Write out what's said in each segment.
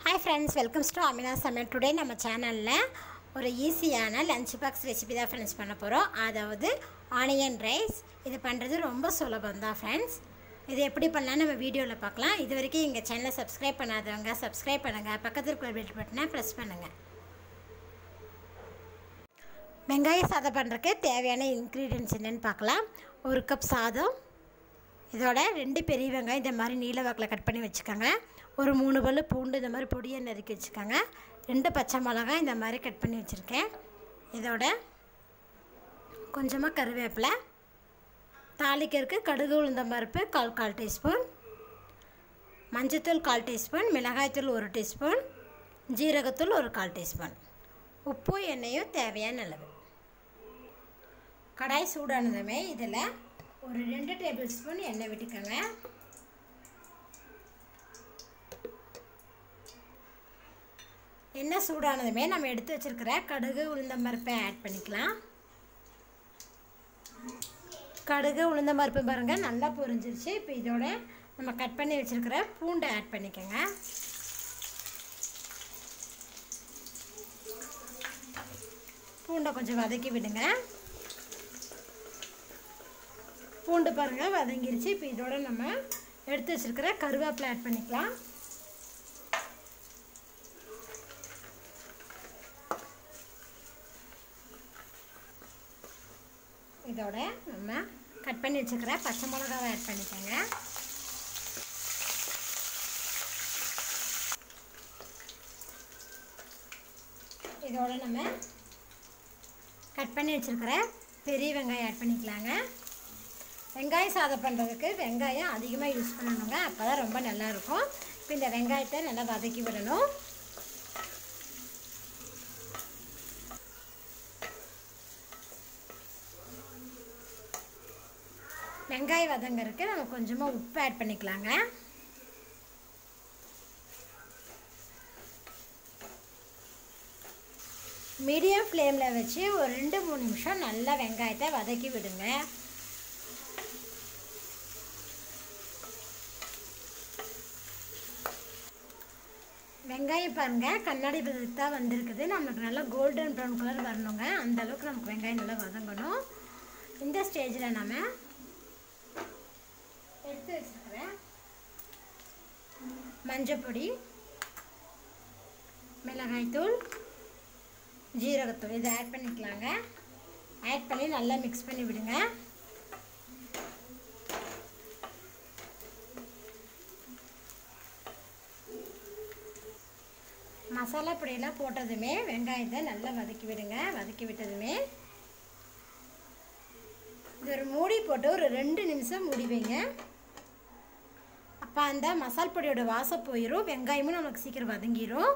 Hi friends, welcome to Amina Samayal. Today நம்ம சேனல்ல ஒரு ஈஸியான லஞ்ச் பாக்ஸ் ரெசிபி தான் फ्रेंड्स பண்ண போறோம். அதாவது ஆனியன் ரைஸ். இது பண்றது ரொம்ப சுலபம் தான் फ्रेंड्स. இது எப்படி பண்ணலாம் நம்ம வீடியோல பார்க்கலாம். இதுவரைக்கும் எங்க சேனலை சப்ஸ்கிரைப் பண்ணாதவங்க சப்ஸ்கிரைப் பண்ணுங்க. பக்கத்துல இருக்கிற பெல் பட்டனை பிரஸ் பண்ணுங்க. வெங்காய சாதம் பண்றதுக்கு தேவையான இன்கிரிடியன்ட்ஸ் என்னன்னு பார்க்கலாம். 1 கப் சாதம். இதோட 2 பெரிய வெங்காயம் இந்த மாதிரி நீல வாக்கில் கட் பண்ணி வச்சுக்கோங்க. ஒரு 3 பல்லு பூண்டு இந்த மாதிரி பொடியை நறுக்கி வச்சுக்கோங்க. 2 பச்சை மிளகாய் இந்த மாதிரி கட் பண்ணி வச்சுருக்கேன். இதோட கொஞ்சமாக கருவேப்பிலை, தாளிக்கிறதுக்கு கடுகு உளுந்தம் பருப்பு 1/4 டீஸ்பூன், மஞ்சத்தூள் 1/4 டீஸ்பூன், மிளகாய்த்தூள் 1 டீஸ்பூன், ஜீரகத்தூள் 1/4 டீஸ்பூன், உப்பு எண்ணெயும் தேவையான அளவு. கடாய் சூடானதுமே இதில் ஒரு 2 டேபிள் ஸ்பூன் எண்ணெய் விட்டுக்கோங்க. எண்ணெய் சூடானதுமே நம்ம எடுத்து வச்சிருக்கிற கடுகு உளுந்தம் பருப்பை ஆட் பண்ணிக்கலாம். கடுகு உளுந்தம் பருப்பு பாருங்கள் நல்லா பொரிஞ்சிருச்சு. இப்போ இதோட நம்ம கட் பண்ணி வச்சிருக்கிற பூண்டை ஆட் பண்ணிக்கோங்க. பூண்டை கொஞ்சம் வதக்கி விடுங்க. பூண்டு பாருங்கள் வதங்கிருச்சு. இப்போ இதோட நம்ம எடுத்து வச்சிருக்கிற கருவேப்பிலை ஆட் பண்ணிக்கலாம். இதோட நம்ம கட் பண்ணி வச்சுக்கிற பச்சை மிளகாவை ஆட் பண்ணிக்கோங்க. இதோட நம்ம கட் பண்ணி வச்சுருக்கிற பெரிய வெங்காயம் ஆட் பண்ணிக்கலாங்க. வெங்காயம் சாதம் பண்ணுறதுக்கு வெங்காயம் அதிகமாக யூஸ் பண்ணணுங்க. அப்போ தான் ரொம்ப நல்லாயிருக்கும். இப்போ இந்த வெங்காயத்தை நல்லா வதக்கி விடணும். வெங்காயம் வதங்கிறதுக்கு நம்ம கொஞ்சமாக உப்பு ஆட் பண்ணிக்கலாங்க. மீடியம் ஃப்ளேமில் வச்சு ஒரு 2-3 நிமிஷம் நல்லா வெங்காயத்தை வதக்கி விடுங்க. வெங்காயம் பாருங்கள் கண்ணாடி பதத்துக்கு தான் வந்திருக்குது. நமக்கு நல்லா கோல்டன் ப்ரௌன் கலர் வரணுங்க. அந்த அளவுக்கு நமக்கு வெங்காயம் நல்லா வதங்கணும். இந்த ஸ்டேஜில் நம்ம எடுத்து வச்சுருக்கிறேன் மஞ்சப்பொடி, மிளகாய்த்தூள், ஜீரகத்தூள் இதை ஆட் பண்ணிக்கலாங்க. ஆட் பண்ணி நல்லா மிக்ஸ் பண்ணி விடுங்க. மசாலா பொடியெல்லாம் போட்டதுமே வெங்காயத்தை நல்லா வதக்கி விடுங்க. வதக்கி விட்டதுமே இது ஒரு மூடி போட்டு ஒரு 2 நிமிஷம் மூடி வைங்க. அப்போ அந்த மசால் பொடியோட வாசம் போயிடும். வெங்காயமும் நமக்கு சீக்கிரம் வதங்கிடும்.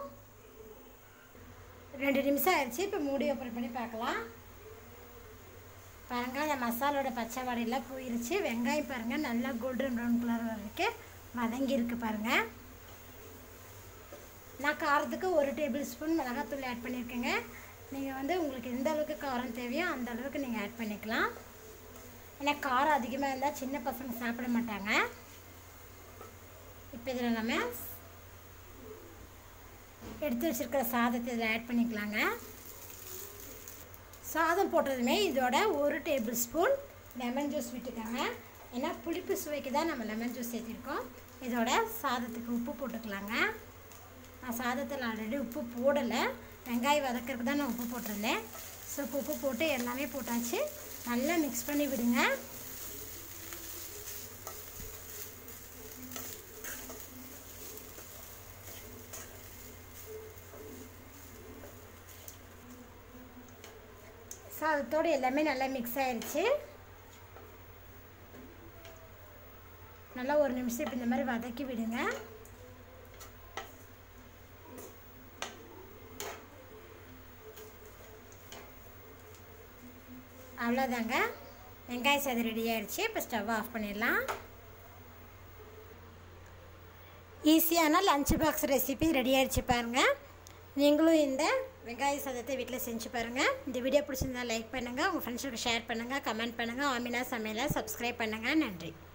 2 நிமிஷம் ஆயிடுச்சு. இப்போ மூடி ஓப்பன் பண்ணி பார்க்கலாம். பாருங்கள் அந்த மசாலோட பச்சை வாடையெல்லாம் போயிடுச்சு. வெங்காயம் பாருங்கள் நல்லா கோல்டன் ப்ரௌன் கலர் வரைக்கும் வதங்கியிருக்கு பாருங்கள். நான் காரத்துக்கு 1 டேபிள் ஸ்பூன் மிளகாத்தூள் ஆட் பண்ணியிருக்கேங்க. நீங்கள் உங்களுக்கு எந்த அளவுக்கு காரம் தேவையோ அந்த அளவுக்கு நீங்கள் ஆட் பண்ணிக்கலாம். ஏன்னா காரம் அதிகமாக இருந்தால் சின்ன பசங்க சாப்பிட மாட்டாங்க. இப்போ இதில் நம்ம எடுத்து வச்சுருக்கிற சாதத்தை இதில் ஆட் பண்ணிக்கலாங்க. சாதம் போட்டதுமே இதோட 1 டேபிள் ஸ்பூன் லெமன் ஜூஸ் விட்டுக்கோங்க. ஏன்னா புளிப்பு சுவைக்கு தான் நம்ம லெமன் ஜூஸ் சேர்த்திருக்கோம். இதோட சாதத்துக்கு உப்பு போட்டுக்கலாங்க. நான் சாதத்தில் ஆல்ரெடி உப்பு போடலை. வெங்காயம் வதக்கிறதுக்கு தான் நான் உப்பு போட்டிருந்தேன். ஸோ உப்பு போட்டு எல்லாமே போட்டாச்சு. நல்லா மிக்ஸ் பண்ணி விடுங்க. சாதத்தோடு எல்லாமே நல்லா மிக்ஸ் ஆயிடுச்சு. நல்லா 1 நிமிஷம் இப்போ இந்த மாதிரி வதக்கி விடுங்க. அவ்வளோதாங்க, வெங்காய சாதம் ரெடி ஆகிடுச்சு. இப்போ ஸ்டவ் ஆஃப் பண்ணிடலாம். ஈஸியான லஞ்ச் பாக்ஸ் ரெசிபி ரெடி ஆகிடுச்சு பாருங்கள். நீங்களும் இந்த வெங்காய சாதத்தை வீட்டில் செஞ்சு பாருங்கள். இந்த வீடியோ பிடிச்சிருந்தா லைக் பண்ணுங்கள், உங்கள் ஃப்ரெண்ட்ஸுக்கு ஷேர் பண்ணுங்கள், கமெண்ட் பண்ணுங்கள். ஆமினா சமையலை சப்ஸ்கிரைப் பண்ணுங்கள். நன்றி.